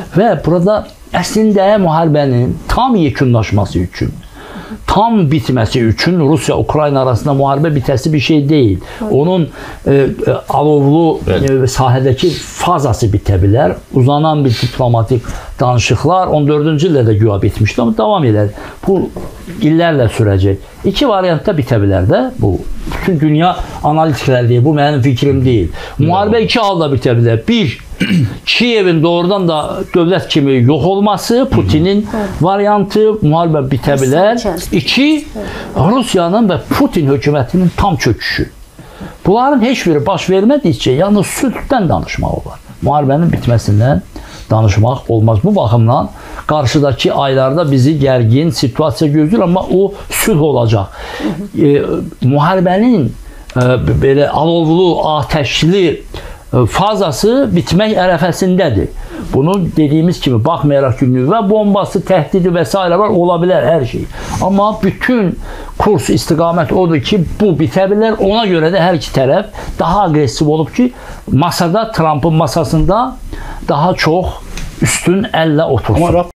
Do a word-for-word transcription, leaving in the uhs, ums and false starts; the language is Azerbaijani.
Və burada əslində müharibənin tam yekunlaşması üçün, tam bitməsi üçün Rusiya-Ukrayna arasında müharibə bitəsi bir şey deyil. Onun e, e, alovlu e, sahədəki fazası bitə bilər. Uzanan bir diplomatik danışıqlar on dördüncü ildə də güya bitmişdi, amma davam edər. Bu illərlə sürəcək. İki variantda bitə bilər də bu. Bütün dünya analitiklər deyil, bu mənim fikrim deyil. Müharibə iki halda bitə bilər. Bir, Kiyevin doğrudan da dövlət kimi yox olması, Putinin variantı, müharibə bitə bilər. İki, Rusiyanın və Putin hökumətinin tam çöküşü. Bunların heç biri baş vermədikcə, yalnız sülhdən danışmaq olar. Müharibənin bitməsindən danışmaq olmaz. Bu baxımdan qarşıdakı aylarda bizi gərgin situasiya gözləyir, amma o sülh olacaq. E, müharibənin e, belə alovlu, atəşli fazası bitmək ərəfəsindədir. Bunu dediyimiz kimi baxmayaraq ki, nüvə bombası, təhdidi və s. var, ola bilər hər şey. Amma bütün kurs istiqamət odur ki, bu bitə bilər. Ona görə də hər iki tərəf daha aqressiv olub ki, masada, Trumpın masasında daha çox üstün əllə otursun.